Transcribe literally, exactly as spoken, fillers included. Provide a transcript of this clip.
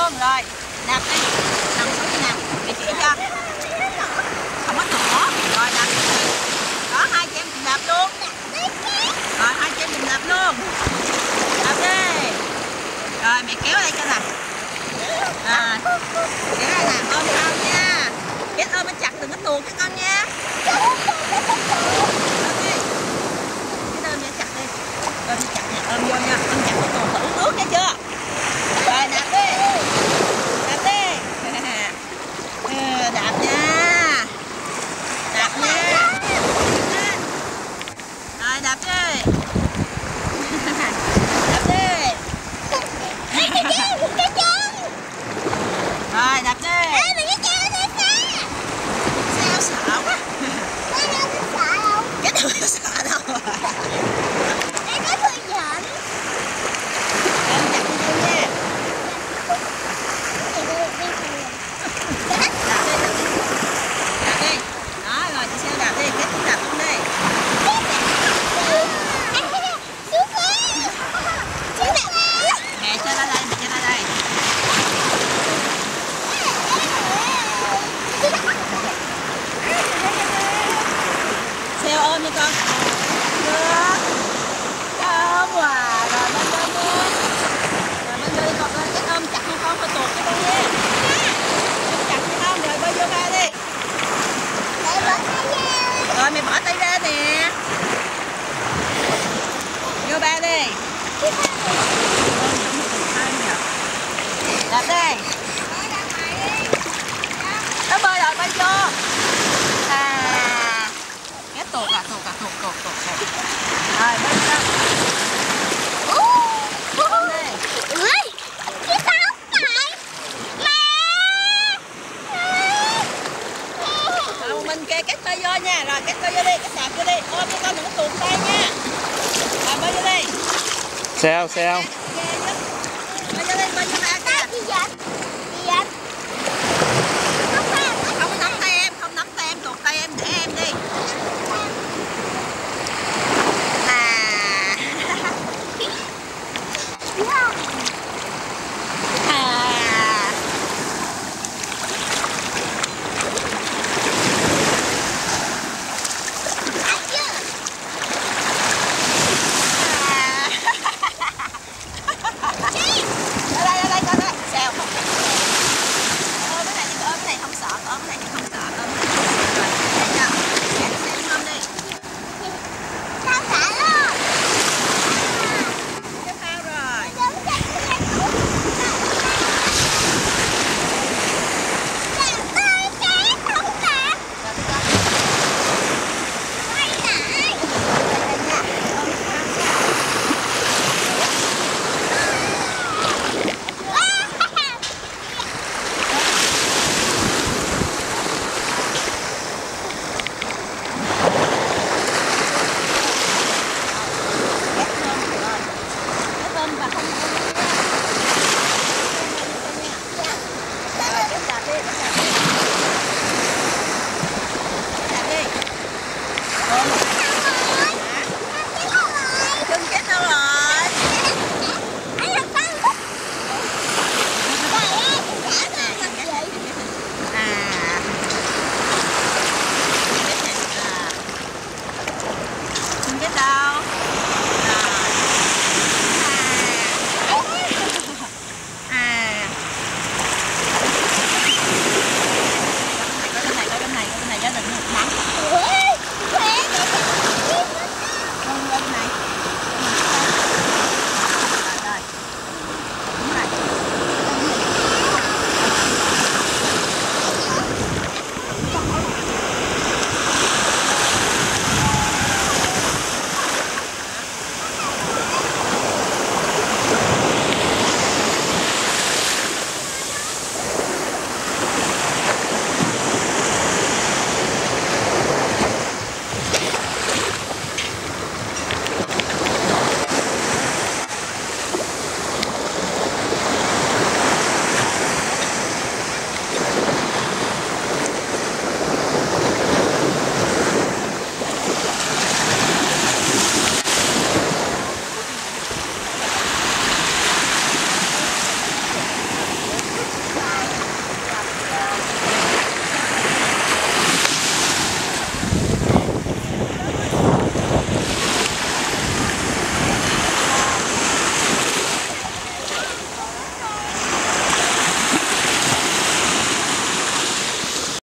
luôn rồi. Đạp đi, nằm xuống đi nè, để chỉ cho. Không có thỏ. Rồi đạp đi. Đó, hai chị em cùng đạp luôn. Rồi hai chị em cùng đạp luôn. Đạp đi. Rồi mẹ kéo đây cho nè. À, kéo đây nè, ôm con nha. Biết ôm nó chặt đừng có tuột cái con nha. Ôm chặt nha, ôm vô nha, ôm chặt cái tuột thử nước nha chưa? Rồi đạp đi. Đạp đi. Ừ, đạp nha. Đạp nha. Rồi đạp đi. Đạp đi. Rồi đạp đi. Sao sợ quá. Cái đuôi nó sợ đâu. Em có tôi giận. Em chặt vô nha. Đạp đi, đạp đi. Đạp đi. Đó rồi chị sẽ đạp đi, cái cũng đạp luôn đi. Mẹ chơi ra đây, mẹ chơi ra đây. Xeo ôm đi con. Được. Ôm hòa. Rồi bên đây nha. Rồi bên đây con ơi, cái ôm chặt không con phải tuột cái con nha. Ôm chặt hay không? Rồi bơi vô ba đi. Rồi mày bỏ tay ra nè. Vô ba đi. Đạp đi. Nó bơi rồi bơi vô. À. Cái tuột à, tuột à, tuột, tuột, tuột, tuột. Rồi bơi vô. Bơi đi. Ui, cái tóc này. Mẹ. Rồi mình kê cái bơi vô nha. Rồi cái bơi vô đi, cái đạp vô đi. Ôm cho con đừng có tuột tay nha. Rồi bơi vô đi. Sao sao? Kê chứ.